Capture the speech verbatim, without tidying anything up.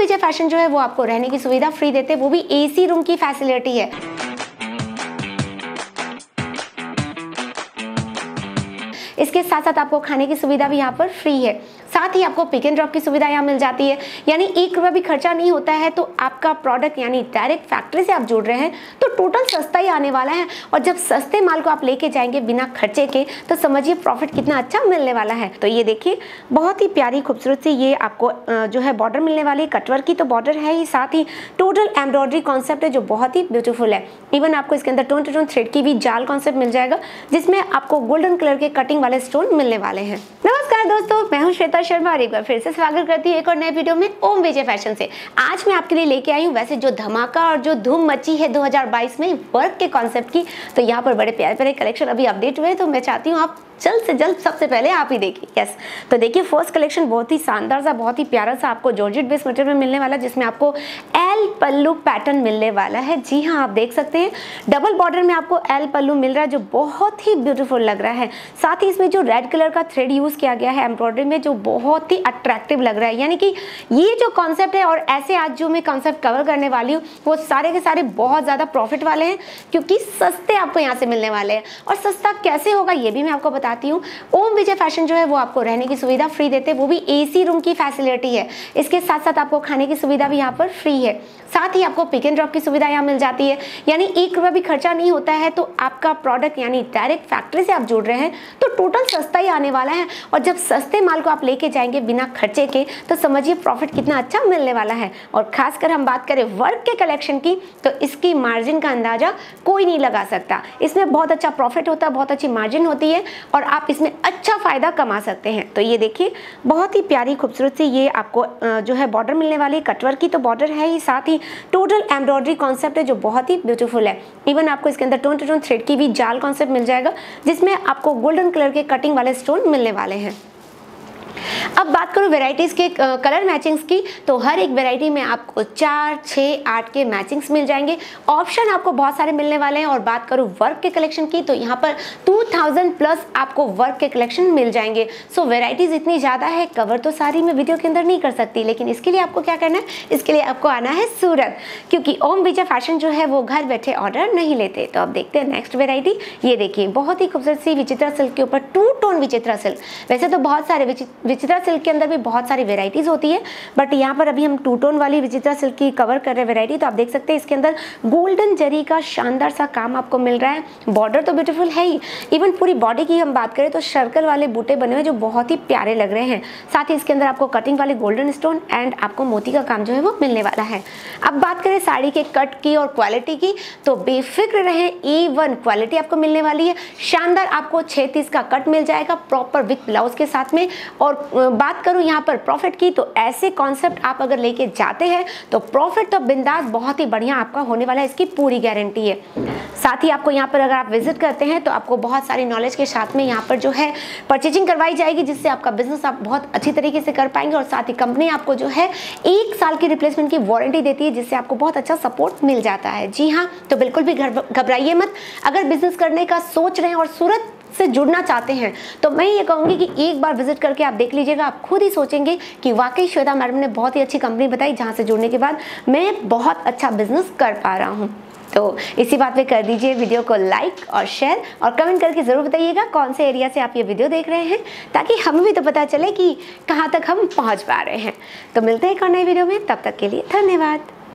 विजय fashion जो है वो आपको रहने की सुविधा फ्री देते हैं, वो भी एसी रूम की फैसिलिटी है। इसके साथ साथ आपको खाने की सुविधा भी यहाँ पर फ्री है। साथ ही आपको पिक एंड ड्रॉप की सुविधा यहाँ मिल जाती है, यानी एक रुपया भी खर्चा नहीं होता है। तो आपका प्रोडक्ट यानी डायरेक्ट फैक्ट्री से आप जुड़ रहे हैं तो टोटल सस्ता ही आने वाला है। और जब सस्ते माल को आप लेके जाएंगे बिना खर्चे के तो समझिए प्रॉफिट कितना अच्छा मिलने वाला है। तो ये देखिए बहुत ही प्यारी खूबसूरत सी ये आपको जो है बॉर्डर मिलने वाली है। कटवर्क की तो बॉर्डर है ही, साथ ही टोटल एम्ब्रॉयडरी कॉन्सेप्ट है जो बहुत ही ब्यूटीफुल है। इवन आपको इसके अंदर टोन टू टोन थ्रेड की भी जाल कॉन्सेप्ट मिल जाएगा, जिसमें आपको गोल्डन कलर के कटिंग वाले स्टोन मिलने वाले हैं। नमस्कार दोस्तों, मैं हूं श्वेता शर्मा और एक बार फिर से स्वागत करती हूँ एक और नए वीडियो में ओम विजय फैशन से। आज मैं आपके लिए लेके आई हूँ वैसे जो धमाका और जो धूम मची है दो हज़ार बाईस में वर्क के कॉन्सेप्ट की। तो यहाँ पर बड़े प्यारे प्यारे कलेक्शन अभी अपडेट हुए, तो मैं चाहती हूँ आप जल्द से जल्द सबसे पहले आप ही देखिए। यस, तो देखिए फर्स्ट कलेक्शन बहुत ही शानदार सा, बहुत ही प्यारा सा आपको जॉर्जेट बेस मटेरियल में मिलने वाला है, जिसमें आपको एल पल्लू पैटर्न मिलने वाला है। जी हाँ, आप देख सकते हैं डबल बॉर्डर में आपको एल पल्लू मिल रहा है जो बहुत ही ब्यूटीफुल लग रहा है। साथ ही इसमें जो रेड कलर का थ्रेड यूज किया गया है एम्ब्रॉयडरी में जो बहुत ही अट्रैक्टिव लग रहा है। यानी कि ये जो कॉन्सेप्ट है और ऐसे आज जो मैं कॉन्सेप्ट कवर करने वाली हूँ वो सारे के सारे बहुत ज़्यादा प्रॉफिट वाले हैं, क्योंकि सस्ते आपको यहाँ से मिलने वाले हैं। और सस्ता कैसे होगा ये भी मैं आपको बताती हूँ। ओम विजय फैशन जो है वो आपको रहने की सुविधा फ्री देते हैं, वो भी एसी रूम की फैसिलिटी है। इसके साथ साथ आपको खाने की सुविधा भी यहाँ पर फ्री है। साथ ही आपको पिक एंड ड्रॉप की सुविधा यहाँ मिल जाती है, यानी एक रुपया भी खर्चा नहीं होता है। तो आपका प्रोडक्ट यानी डायरेक्ट फैक्ट्री से आप जुड़ रहे हैं तो टोटल सस्ता ही आने वाला है। और जब सस्ते माल को आप लेके जाएंगे बिना खर्चे के तो समझिए प्रॉफिट कितना अच्छा मिलने वाला है। और खासकर हम बात करें वर्क के कलेक्शन की तो इसकी मार्जिन का अंदाजा कोई नहीं लगा सकता। इसमें बहुत अच्छा प्रॉफिट होता है, बहुत अच्छी मार्जिन होती है और आप इसमें अच्छा फायदा कमा सकते हैं। तो ये देखिए बहुत ही प्यारी खूबसूरत सी ये आपको जो है बॉर्डर मिलने वाली है। कटवर्क की तो बॉर्डर है ही, साथ ही टोटल एम्ब्रॉयडरी कॉन्सेप्ट है जो बहुत ही ब्यूटीफुल है। इवन आपको इसके अंदर टोन टू टोन थ्रेड की भी जाल कॉन्सेप्ट मिल जाएगा, जिसमें आपको गोल्डन कलर के कटिंग वाले स्टोन मिलने वाले हैं। अब बात करूँ वेराइटीज़ के कलर मैचिंग्स की, तो हर एक वेराइटी में आपको चार छः आठ के मैचिंग्स मिल जाएंगे। ऑप्शन आपको बहुत सारे मिलने वाले हैं। और बात करूँ वर्क के कलेक्शन की तो यहाँ पर दो हज़ार प्लस आपको वर्क के कलेक्शन मिल जाएंगे। सो वेराइटीज़ इतनी ज़्यादा है, कवर तो सारी मैं वीडियो के अंदर नहीं कर सकती, लेकिन इसके लिए आपको क्या करना है, इसके लिए आपको आना है सूरत, क्योंकि ओम विजय फैशन जो है वो घर बैठे ऑर्डर नहीं लेते। तो अब देखते हैं नेक्स्ट वेराइटी। ये देखिए बहुत ही खूबसूरत सी विचित्रा सिल्क के ऊपर टू टोन विचित्रा सिल्क। वैसे तो बहुत सारे विचित्रा सिल्क के अंदर भी बहुत सारी वेराइटीज होती है, बट यहाँ पर अभी हम टू टोन वाली विचित्रा सिल्क की कवर कर रहे हैं वेराइटी। तो आप देख सकते हैं इसके अंदर गोल्डन जरी का शानदार सा काम आपको मिल रहा है। बॉर्डर तो ब्यूटीफुल है ही, इवन पूरी बॉडी की हम बात करें तो सर्कल वाले बूटे बने हुए जो बहुत ही प्यारे लग रहे हैं। साथ ही इसके अंदर आपको कटिंग वाले गोल्डन स्टोन एंड आपको मोती का काम जो है वो मिलने वाला है। अब बात करें साड़ी के कट की और क्वालिटी की तो बेफिक्र रहे, ए वन क्वालिटी आपको मिलने वाली है। शानदार आपको छः तीस का कट मिल जाएगा प्रॉपर विथ ब्लाउज के साथ में। और बात करूं यहाँ पर प्रॉफिट की तो ऐसे कॉन्सेप्ट आप अगर लेके जाते हैं तो प्रॉफिट तो बिंदास बहुत ही बढ़िया आपका होने वाला है, इसकी पूरी गारंटी है। साथ ही आपको यहाँ पर अगर आप विजिट करते हैं तो आपको बहुत सारी नॉलेज के साथ में यहाँ पर जो है परचेजिंग करवाई जाएगी, जिससे आपका बिजनेस आप बहुत अच्छी तरीके से कर पाएंगे। और साथ ही कंपनी आपको जो है एक साल की रिप्लेसमेंट की वारंटी देती है, जिससे आपको बहुत अच्छा सपोर्ट मिल जाता है। जी हाँ, तो बिल्कुल भी घबराइए मत। अगर बिजनेस करने का सोच रहे हैं और सूरत से जुड़ना चाहते हैं तो मैं ये कहूँगी कि एक बार विजिट करके आप देख लीजिएगा। आप खुद ही सोचेंगे कि वाकई श्वेता मैडम ने बहुत ही अच्छी कंपनी बताई, जहाँ से जुड़ने के बाद मैं बहुत अच्छा बिजनेस कर पा रहा हूँ। तो इसी बात पे कर दीजिए वीडियो को लाइक और शेयर और कमेंट करके ज़रूर बताइएगा कौन से एरिया से आप ये वीडियो देख रहे हैं, ताकि हमें भी तो पता चले कि कहाँ तक हम पहुँच पा रहे हैं। तो मिलते हैं एक और नई वीडियो में, तब तक के लिए धन्यवाद।